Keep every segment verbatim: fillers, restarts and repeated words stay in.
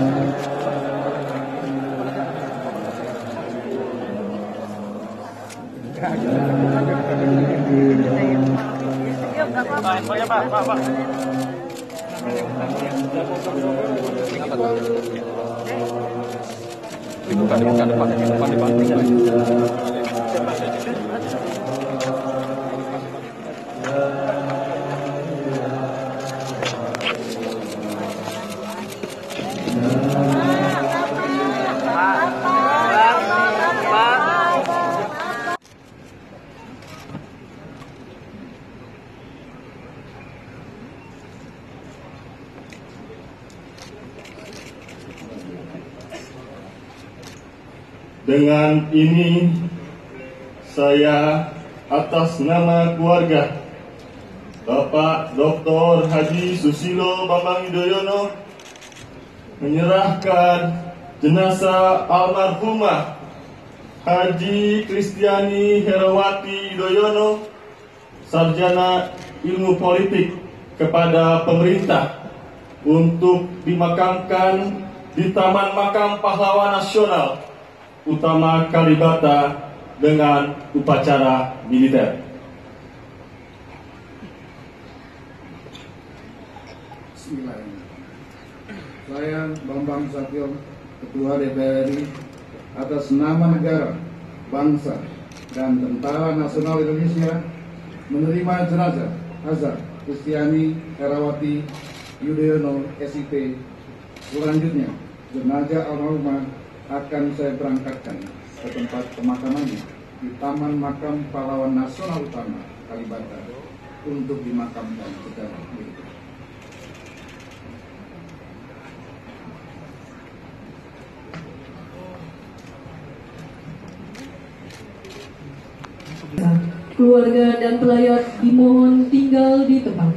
Pak, Pak, Pak, Pak. Dibuka, dibuka, depan, depan, depan, depan. Dengan ini, saya atas nama keluarga Bapak Doktor Haji Susilo Bambang Yudhoyono menyerahkan jenazah almarhumah Haji Kristiani Herawati Yudhoyono, sarjana ilmu politik, kepada pemerintah untuk dimakamkan di Taman Makam Pahlawan Nasional Utama Kalibata dengan upacara militer. Bismillahirrahmanirrahim. Saya Bambang Susatyo, Ketua D P R R I, atas nama negara, bangsa, dan Tentara Nasional Indonesia menerima jenazah Hazar Kristiani Herawati Yudhoyono S I P. Selanjutnya, jenazah almarhumah akan saya berangkatkan ke tempat pemakamannya di Taman Makam Pahlawan Nasional Utama Kalibata untuk dimakamkan secara militer. Keluarga dan pelayat dimohon tinggal di tempat.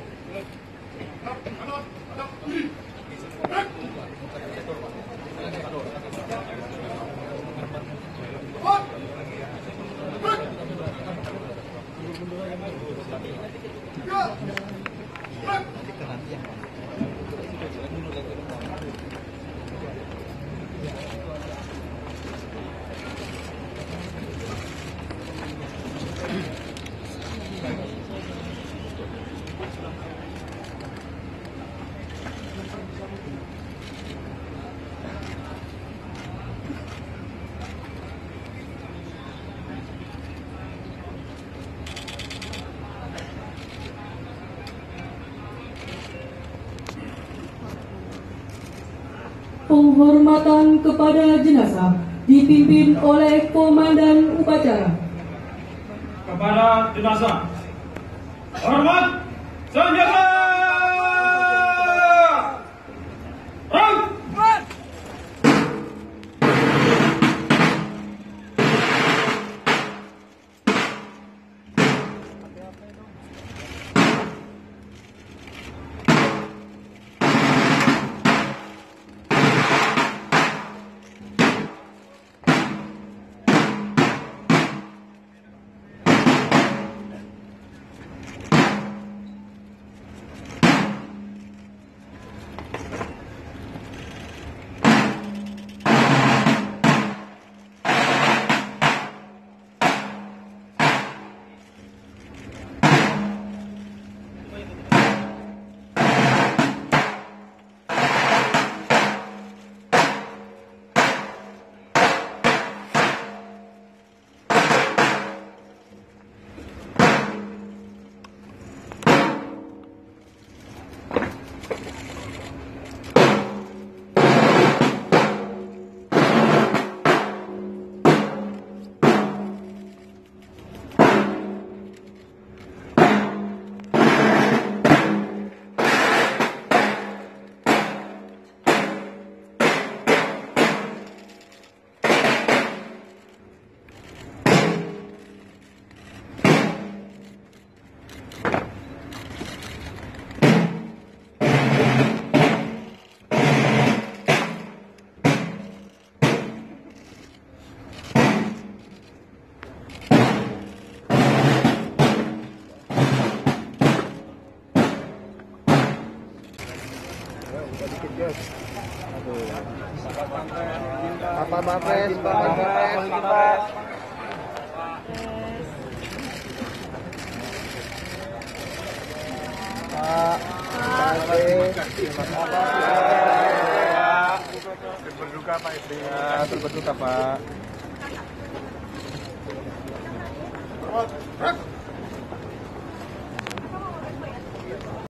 Penghormatan kepada jenazah dipimpin oleh Komandan Upacara. Kepada jenazah, hormat senjata! Rang! Yes. Bapak Bapres, Bapak Bapres. Pak, terima kasih. Berduka Pak Ibu. Ya, berduka Pak.